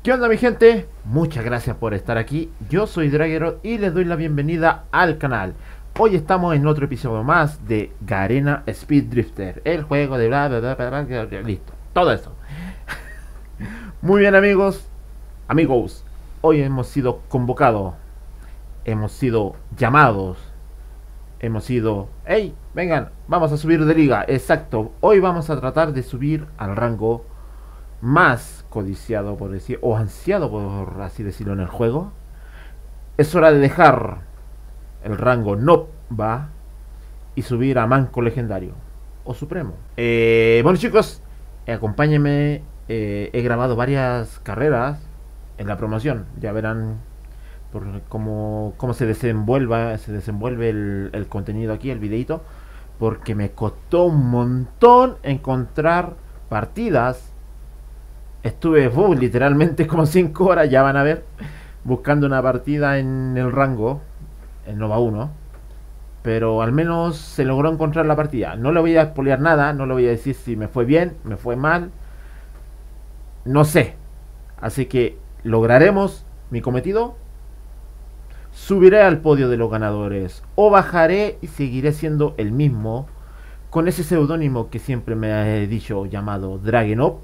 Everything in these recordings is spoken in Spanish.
¿Qué onda, mi gente? Muchas gracias por estar aquí. Yo soy Dragero y les doy la bienvenida al canal. Hoy estamos en otro episodio más de Garena Speed Drifter, el juego de bla bla bla bla bla, bla, listo, todo eso. Muy bien, amigos, hoy hemos sido convocados, hemos sido llamados, hemos sido, hey, vengan, vamos a subir de liga. Exacto, hoy vamos a tratar de subir al rango más codiciado, por decir, o ansiado, por así decirlo, en el juego. Es hora de dejar el rango Nova y subir a Manco Legendario o Supremo. Bueno, chicos, acompáñenme. He grabado varias carreras en la promoción. Ya verán por cómo se desenvuelve el contenido aquí, el videito, porque me costó un montón encontrar partidas. Estuve literalmente como 5 horas, ya van a ver, buscando una partida en el rango, en Nova 1. Pero al menos se logró encontrar la partida. No le voy a spoilear nada, no le voy a decir si me fue bien, me fue mal. No sé. Así que lograremos mi cometido. Subiré al podio de los ganadores, o bajaré y seguiré siendo el mismo, con ese seudónimo que siempre me he dicho, llamado Dragenop.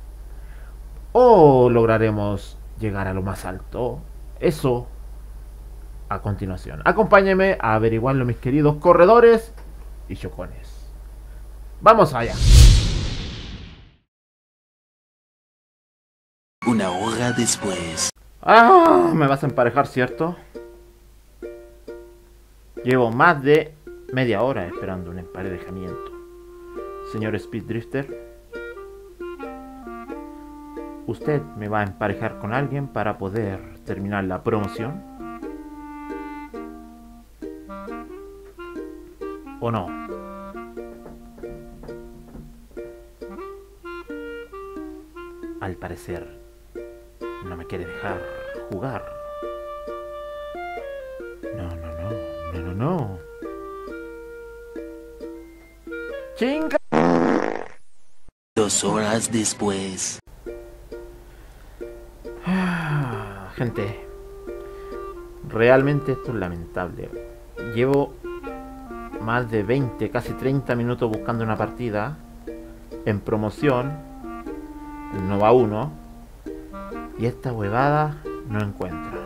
O lograremos llegar a lo más alto. Eso a continuación. Acompáñenme a averiguarlo, mis queridos corredores y chocones. Vamos allá. Una hora después. Ah, me vas a emparejar, ¿cierto? Llevo más de media hora esperando un emparejamiento. Señor Speed Drifter, ¿usted me va a emparejar con alguien para poder terminar la promoción? ¿O no? Al parecer, no me quiere dejar jugar. No. ¡Chinga! 2 horas después. Gente, realmente esto es lamentable. Llevo más de 20, casi 30 minutos buscando una partida en promoción, en Nova 1, y esta huevada no encuentra.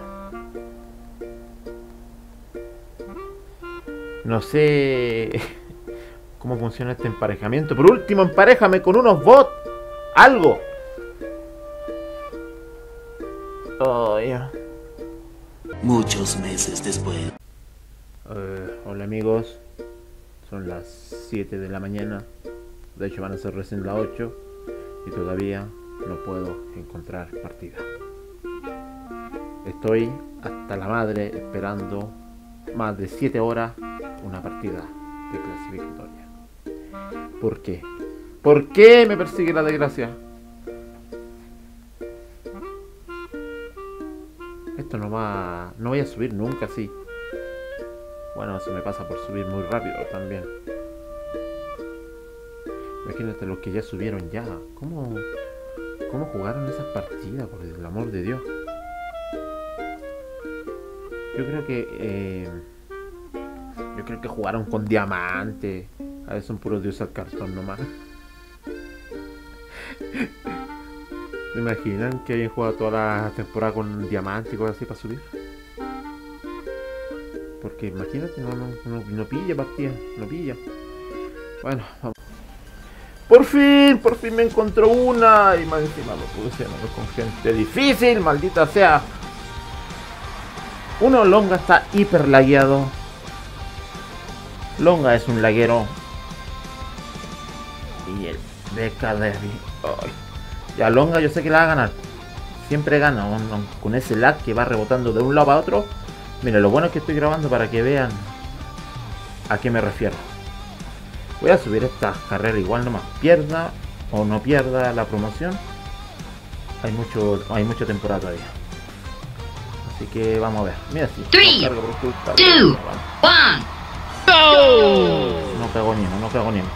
No sé cómo funciona este emparejamiento. Por último, emparejame con unos bots. Algo. Oh, yeah. Muchos meses después. Hola, amigos. Son las 7 de la mañana. De hecho van a ser recién las 8. Y todavía no puedo encontrar partida. Estoy hasta la madre esperando más de 7 horas una partida de clasificatoria. ¿Por qué? ¿Por qué me persigue la desgracia? Esto no voy a subir nunca así. Bueno, se me pasa por subir muy rápido también. Imagínate los que ya subieron ya. ¿Cómo jugaron esas partidas? Por el amor de Dios. Yo creo que jugaron con diamante. A veces son puros de usar cartón nomás. ¿Se imaginan que hayan jugado toda la temporada con diamante y cosas así para subir? Porque imagínate, no pilla partida, no pilla. Bueno, vamos. Por fin me encontró una. Y más encima lo puse con gente difícil, maldita sea. Uno, Longa está hiper lagueado. Longa es un laguero. Y el BKD. Ya, Longa yo sé que la va a ganar. Siempre gana con ese lag que va rebotando de un lado a otro. Mira, lo bueno es que estoy grabando para que vean a qué me refiero. Voy a subir esta carrera igual nomás. Pierda o no pierda la promoción. Hay mucha temporada todavía. Así que vamos a ver. Mira, si 3, 2, 1, go! No pegó ni uno.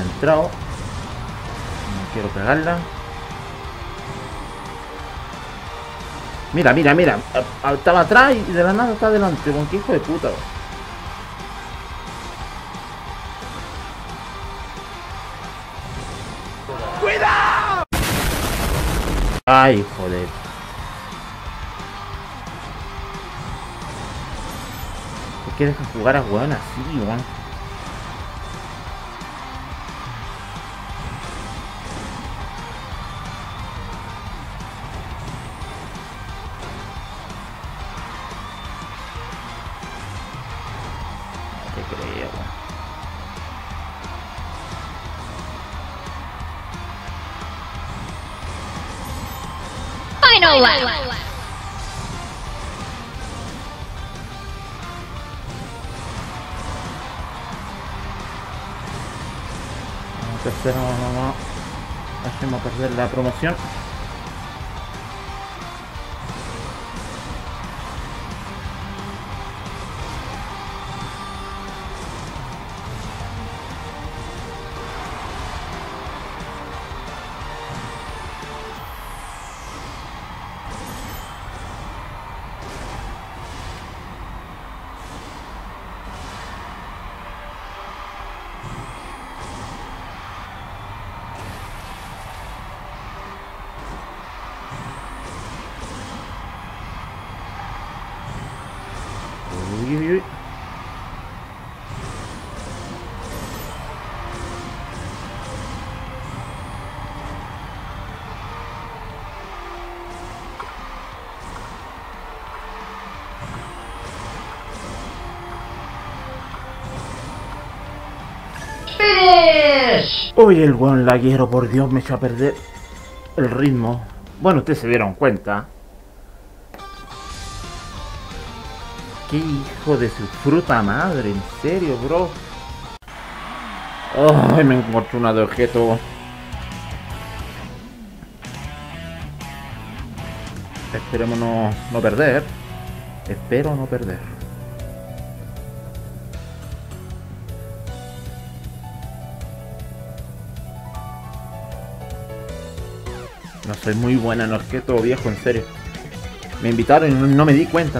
entrado. No quiero pegarla. Mira, mira, mira. Estaba atrás y de la nada está adelante. Con qué hijo de puta. ¡Cuidado! Ay, joder. ¿Por qué dejan jugar a weón así, weón? No te creo, weón. Final lap. Tercero, no. Hacemos perder la promoción. Uy, uy, uy. Finish. Uy, el buen laguero, por Dios, me echó a perder el ritmo. Bueno, ustedes se dieron cuenta. Qué hijo de su fruta madre, en serio, bro. Ay, me encontré una de objeto. Esperemos no perder. Espero no perder. No soy muy buena en objeto viejo, en serio. Me invitaron y no me di cuenta,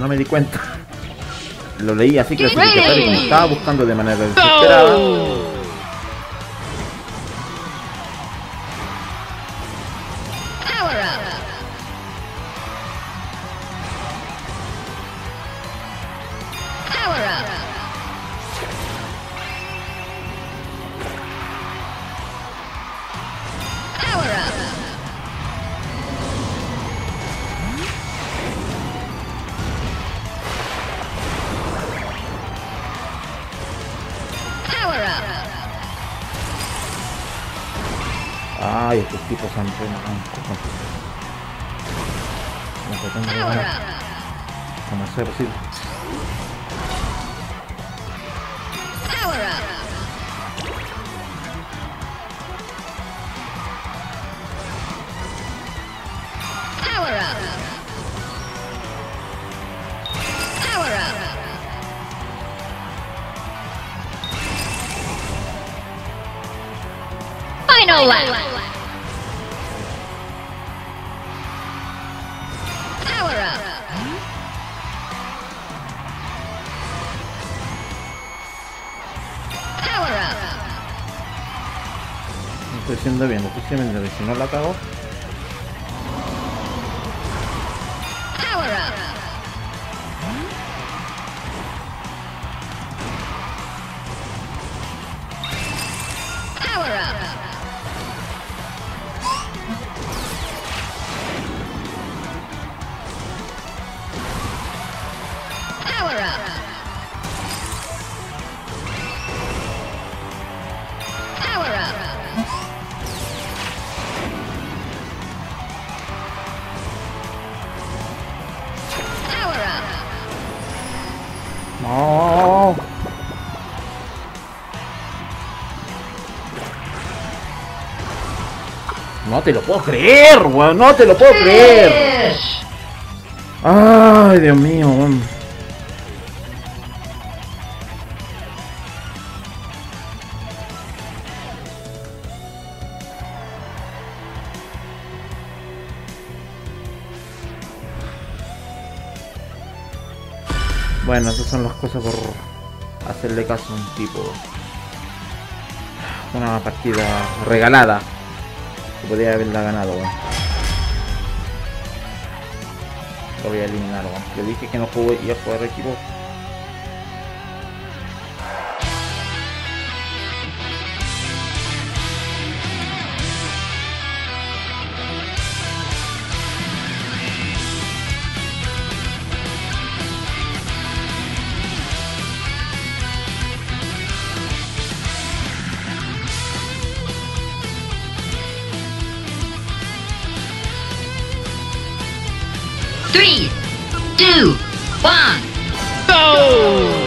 Lo leí así clasificatorio y me estaba buscando de manera desesperada. Power up. Power up. Power up. Power up. Ay, estos tipos han entrenado. No tengo Power ganas. up. Como sea posible. Power up. Power up. Power up. Final lap. Power up. Power up. Lo estoy haciendo bien, lo estoy haciendo bien. Si no la cago. Power up. Power up. Power up. Power up. Power up. No. No te lo puedo creer, weón. No te lo puedo creer. Finish. Ay, Dios mío, weón. Bueno, esas son las cosas por hacerle caso a un tipo. Una partida regalada. Que podría haberla ganado, weón. Lo voy a eliminar, weón. Le dije que no jugué y a jugar equipo. Three, two, one, go!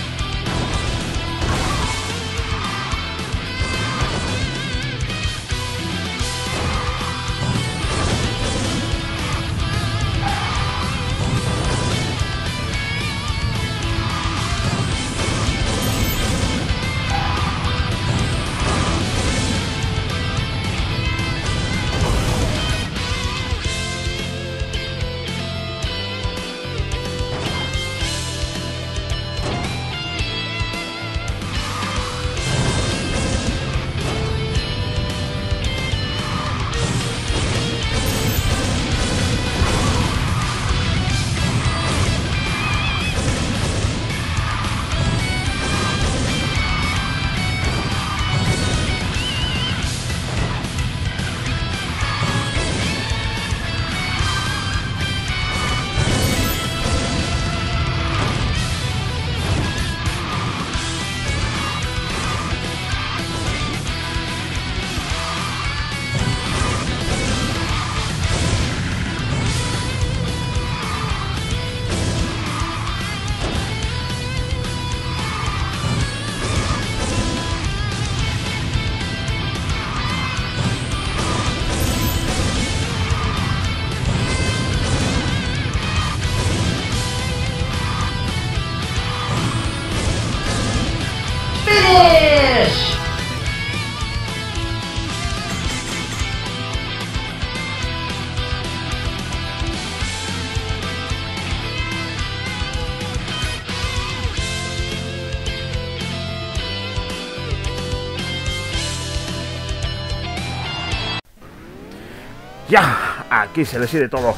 Ya, aquí se decide todo.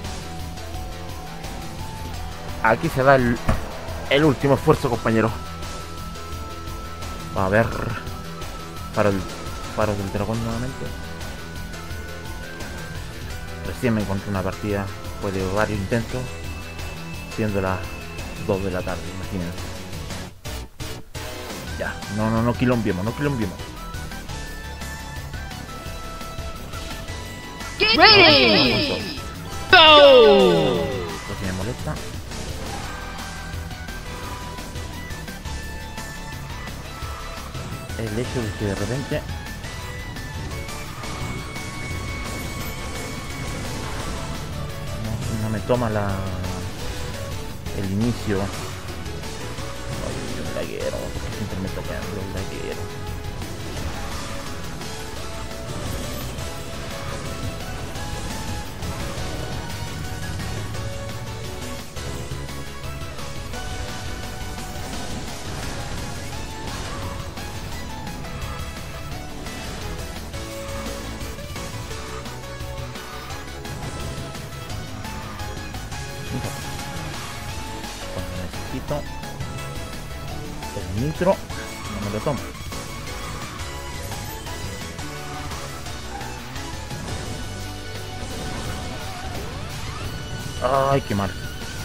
Aquí se da el último esfuerzo, compañero. A ver. Faro del dragón nuevamente. Recién me encontré una partida, fue de varios intentos, siendo las 2 de la tarde, imagínense. Ya, no quilombiemos, no quilombiemos. Ready! Go! Porque me molesta. El hecho de que de repente no me toma el inicio. Ay, un laguero, porque siempre me toca un laguero. Cuando necesito el nitro, no me lo tomo. Ay, qué mal.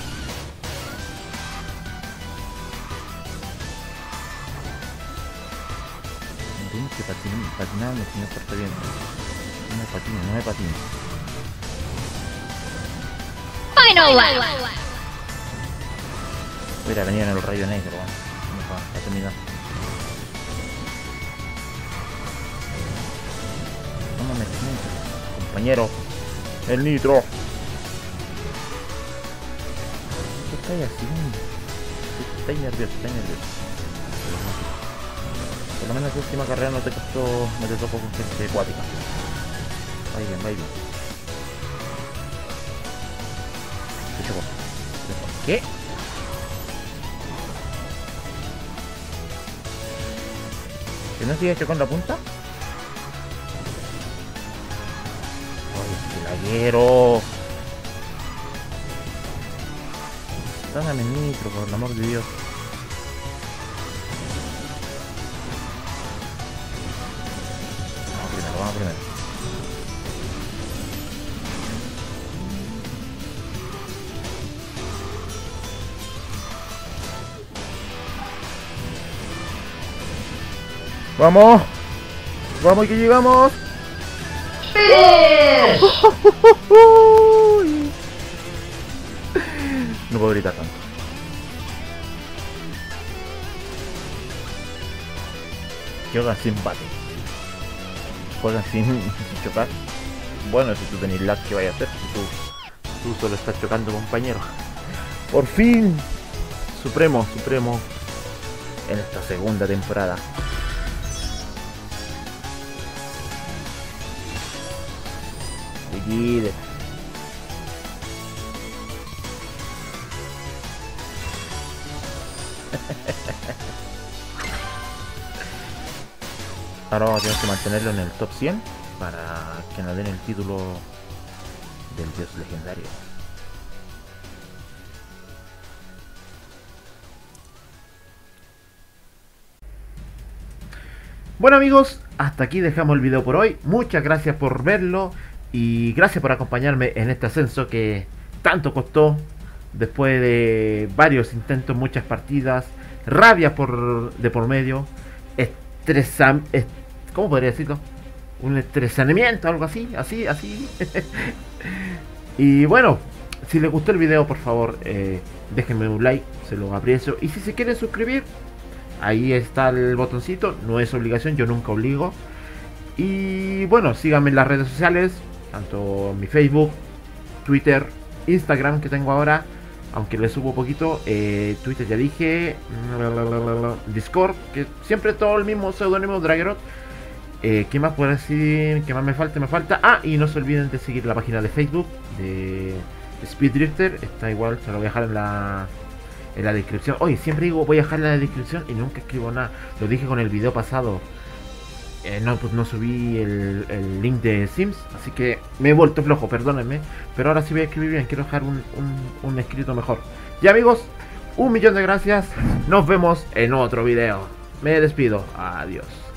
Tienes que patinar, si no está bien. No me patino. Final lap! Hubiera venido en el rayo negro, para terminar. No me metes, compañero. El nitro. ¿Qué estáis haciendo? Estáis nervioso, Por lo menos la última carrera no te tocó con gente acuática. Va bien. ¿Qué? Que no sigue chocando la punta. ¡Ay, qué laguero! Dame nitro, por el amor de Dios. Vamos primero. ¡Vamos! ¡Vamos que llegamos! No puedo gritar tanto. Juega sin bate. Juega sin chocar. Bueno, si tú tenés lag, ¿qué vaya a hacer? Si tú solo estás chocando, compañero. ¡Por fin! Supremo en esta segunda temporada. Seguide. Ahora vamos a tener que mantenerlo en el top 100 para que nos den el título del dios legendario. Bueno amigos, hasta aquí dejamos el video por hoy. Muchas gracias por verlo y gracias por acompañarme en este ascenso que tanto costó. Después de varios intentos, muchas partidas, rabia de por medio, ¿cómo podría decirlo? Un estresamiento, algo así. Y bueno, si les gustó el video, por favor, déjenme un like, se los aprecio. Y si se quieren suscribir, ahí está el botoncito, no es obligación, yo nunca obligo. Y bueno, síganme en las redes sociales, tanto en mi Facebook, Twitter, Instagram que tengo ahora, aunque le subo poquito, Twitter ya dije, Discord, que siempre todo el mismo seudónimo, Dragerot. ¿Qué más puedo decir? ¿Qué más me falta? Ah, y no se olviden de seguir la página de Facebook de Speed Drifter, está igual, se lo voy a dejar en la descripción. Oye, siempre digo voy a dejar en la descripción y nunca escribo nada. Lo dije con el video pasado. Pues no subí el link de Sims, así que me he vuelto flojo, perdónenme. Pero ahora sí voy a escribir bien, quiero dejar un escrito mejor. Ya amigos, 1.000.000 de gracias. Nos vemos en otro video. Me despido. Adiós.